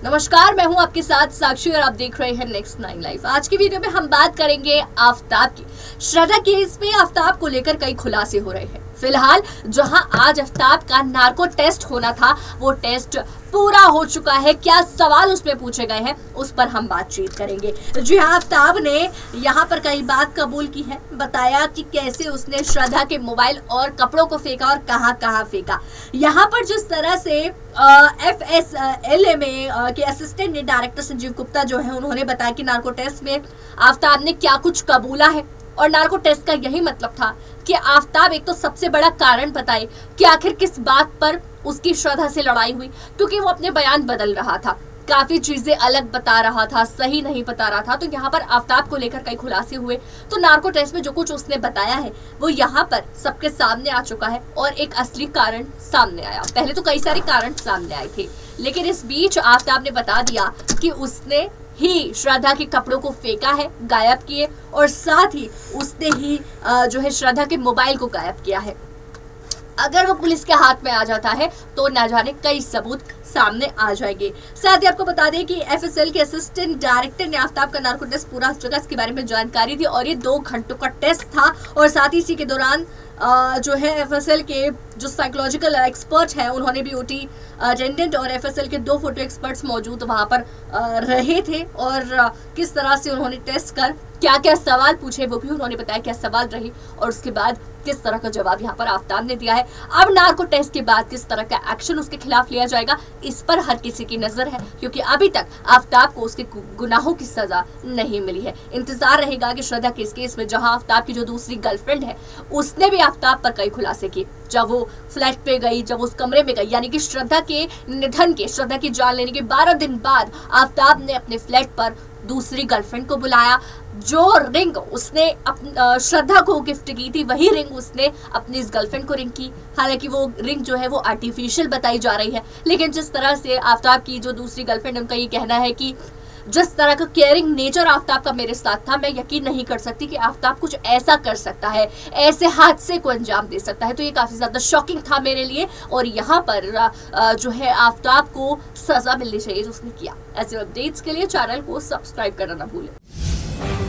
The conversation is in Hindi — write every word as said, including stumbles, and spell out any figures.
नमस्कार, मैं हूं आपके साथ साक्षी और आप देख रहे हैं नेक्स्ट नाइन लाइव। आज की वीडियो में हम बात करेंगे आफ्ताब की। श्रद्धा केस में आफ्ताब को लेकर कई खुलासे हो रहे हैं। फिलहाल जहां आज आफ्ताब का नार्को टेस्ट होना था, वो टेस्ट पूरा हो चुका है। क्या सवाल उसमें पूछे गए हैं, उस पर हम बातचीत करेंगे। जी हाँ, आफ्ताब ने यहाँ पर कई बात कबूल की है। बताया कि कैसे उसने श्रद्धा के मोबाइल और कपड़ों को फेंका और कहां कहां फेंका। यहाँ पर जिस तरह से एफ एस एल ए में आ, के असिस्टेंट डायरेक्टर संजीव गुप्ता जो है, उन्होंने बताया कि नार्को टेस्ट में आफ्ताब ने क्या कुछ कबूला है। और नार्को टेस्ट का यही मतलब था कि आफ्ताब एक तो सबसे बड़ा कारण बताए कि आखिर किस बात पर उसकी श्रद्धा से लड़ाई हुई, क्योंकि वो अपने बयान बदल रहा था, काफी चीजें अलग बता रहा था, सही नहीं बता रहा था। तो यहाँ पर आफ्ताब को लेकर कई खुलासे हुए। तो नार्को टेस्ट में जो कुछ उसने बताया है वो यहाँ पर सबके सामने आ चुका है और एक असली कारण सामने आया। पहले तो कई सारे कारण सामने आए थे, लेकिन इस बीच आफ्ताब ने बता दिया कि उसने ही श्रद्धा के कपड़ों को फेंका है, गायब किए, और साथ ही उसने ही जो है श्रद्धा के मोबाइल को गायब किया है। अगर वो पुलिस के हाथ में आ जाता है तो ना जाने कई सबूत सामने आ जाएंगे। साथ ही आपको बता दें कि एफ एस एल के असिस्टेंट डायरेक्टर ने आफ्ताब का नार्को टेस्ट पूरा हो चुका, इसके बारे में जानकारी दी और ये दो घंटों का टेस्ट था। और साथ ही इसी के दौरान आ, जो है एफ एस एल के जो साइकोलॉजिकल एक्सपर्ट हैं, उन्होंने भी ओटी अटेंडेंट और एफ एस एल के दो फोटो एक्सपर्ट्स मौजूद वहां पर आ, रहे थे। और आ, किस तरह से उन्होंने टेस्ट कर क्या क्या सवाल पूछे वो भी उन्होंने बताया, क्या सवाल रहे और उसके बाद किस तरह का जवाब यहाँ पर आफ्ताब ने दिया है। अब नार्को टेस्ट के बाद किस तरह का एक्शन उसके खिलाफ लिया जाएगा, इस पर हर किसी की नजर है, क्योंकि अभी तक आफ्ताब को उसके गुनाहों की सजा नहीं मिली है। इंतजार रहेगा कि श्रद्धा के इस केस में जहां आफ्ताब की जो दूसरी गर्लफ्रेंड है, उसने भी आफ्ताब पर कई खुलासे किए। जब वो फ्लैट पे गई, जब उस कमरे में गई, यानी कि श्रद्धा के निधन के, श्रद्धा की जान लेने के बारह दिन बाद आफ्ताब ने अपने फ्लैट पर दूसरी गर्लफ्रेंड को बुलाया। जो रिंग उसने श्रद्धा को गिफ्ट की थी, वही रिंग उसने अपनी इस गर्लफ्रेंड को रिंग की। हालांकि वो रिंग जो है वो आर्टिफिशियल बताई जा रही है, लेकिन जिस तरह से आफ्ताब की जो दूसरी गर्लफ्रेंड, उनका ये कहना है कि जिस तरह का केयरिंग नेचर आफ्ताब का मेरे साथ था, मैं यकीन नहीं कर सकती कि आफ्ताब कुछ ऐसा कर सकता है, ऐसे हादसे को अंजाम दे सकता है। तो ये काफी ज्यादा शॉकिंग था मेरे लिए। और यहाँ पर जो है आफ्ताब को सजा मिलनी चाहिए जो उसने किया। ऐसे अपडेट्स के लिए चैनल को सब्सक्राइब करना ना भूलें।